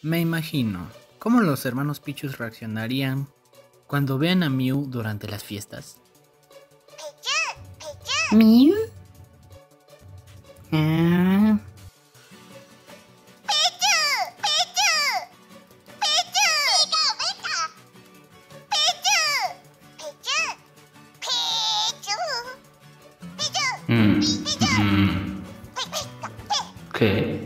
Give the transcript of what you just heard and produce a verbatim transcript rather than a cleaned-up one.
Me imagino cómo los hermanos Pichus reaccionarían cuando vean a Mew durante las fiestas. ¿Mew? Ah. Mm, mm. ¿Qué?